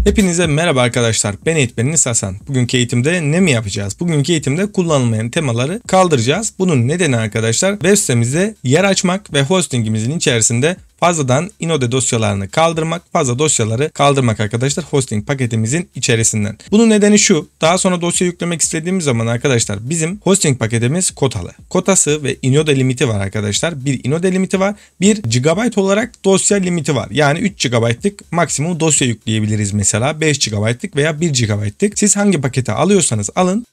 Hepinize merhaba arkadaşlar. Ben eğitmeniniz Hasan. Bugünkü eğitimde ne mi yapacağız? Bugünkü eğitimde kullanılmayan temaları kaldıracağız. Bunun nedeni arkadaşlar web sitemizde yer açmak ve hostingimizin içerisinde fazladan inode dosyalarını kaldırmak, fazla dosyaları kaldırmak arkadaşlar hosting paketimizin içerisinden. Bunun nedeni şu: daha sonra dosya yüklemek istediğimiz zaman arkadaşlar bizim hosting paketimiz kotalı. Kotası ve inode limiti var arkadaşlar. Bir inode limiti var. 1 GB olarak dosya limiti var. Yani 3 GB'lık maksimum dosya yükleyebiliriz mesela. 5 GB'lık veya 1 GB'lık. Siz hangi paketi alıyorsanız alın.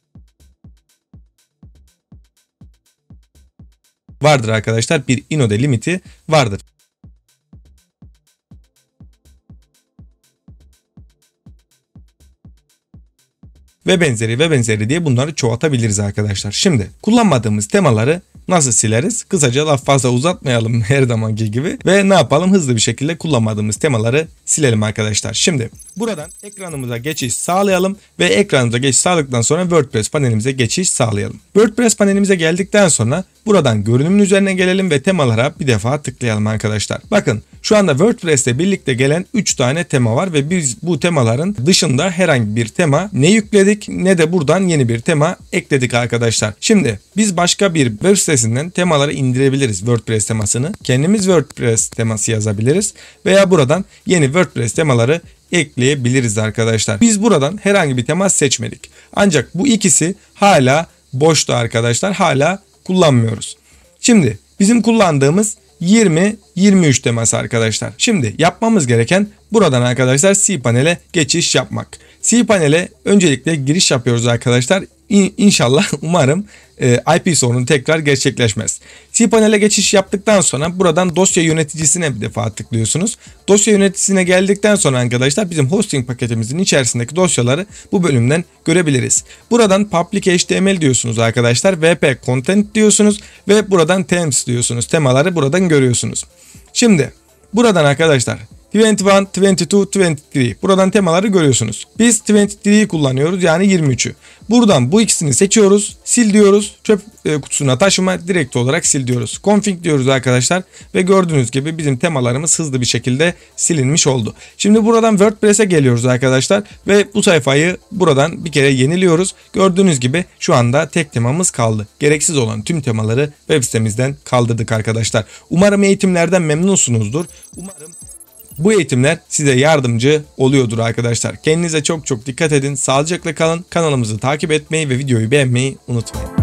Vardır arkadaşlar, bir inode limiti vardır. Ve benzeri diye bunları çoğaltabiliriz arkadaşlar. Şimdi kullanmadığımız temaları nasıl sileriz? Kısaca laf fazla uzatmayalım her zamanki gibi. Ve ne yapalım? Hızlı bir şekilde kullanmadığımız temaları silelim arkadaşlar. Şimdi buradan ekranımıza geçiş sağlayalım. Ve ekranımıza geçiş sağladıktan sonra WordPress panelimize geçiş sağlayalım. WordPress panelimize geldikten sonra buradan görünümün üzerine gelelim ve temalara bir defa tıklayalım arkadaşlar. Bakın şu anda WordPress ile birlikte gelen 3 tane tema var ve biz bu temaların dışında herhangi bir tema ne yükledik ne de buradan yeni bir tema ekledik arkadaşlar. Şimdi biz başka bir web sitesinden temaları indirebiliriz, WordPress temasını. Kendimiz WordPress teması yazabiliriz veya buradan yeni WordPress temaları ekleyebiliriz arkadaşlar. Biz buradan herhangi bir tema seçmedik. Ancak bu ikisi hala boştu arkadaşlar. Hala kullanmıyoruz. Şimdi bizim kullandığımız 20-23 teması arkadaşlar. Şimdi yapmamız gereken buradan arkadaşlar cPanel'e geçiş yapmak. cPanel'e öncelikle giriş yapıyoruz arkadaşlar. İnşallah umarım IP sorunu tekrar gerçekleşmez. cPanel'e geçiş yaptıktan sonra buradan dosya yöneticisine bir defa tıklıyorsunuz. Dosya yöneticisine geldikten sonra arkadaşlar bizim hosting paketimizin içerisindeki dosyaları bu bölümden görebiliriz. Buradan public HTML diyorsunuz arkadaşlar. WP content diyorsunuz ve buradan themes diyorsunuz. Temaları buradan görüyorsunuz. Şimdi buradan arkadaşlar 21, 22, 23. Buradan temaları görüyorsunuz. Biz 23'yi kullanıyoruz, yani 23'ü. Buradan bu ikisini seçiyoruz. Sil diyoruz. Çöp kutusuna taşıma, direkt olarak sil diyoruz. Config diyoruz arkadaşlar. Ve gördüğünüz gibi bizim temalarımız hızlı bir şekilde silinmiş oldu. Şimdi buradan WordPress'e geliyoruz arkadaşlar. Ve bu sayfayı buradan bir kere yeniliyoruz. Gördüğünüz gibi şu anda tek temamız kaldı. Gereksiz olan tüm temaları web sitemizden kaldırdık arkadaşlar. Umarım eğitimlerden memnunsunuzdur. Umarım bu eğitimler size yardımcı oluyordur arkadaşlar. Kendinize çok dikkat edin. Sağlıcakla kalın. Kanalımızı takip etmeyi ve videoyu beğenmeyi unutmayın.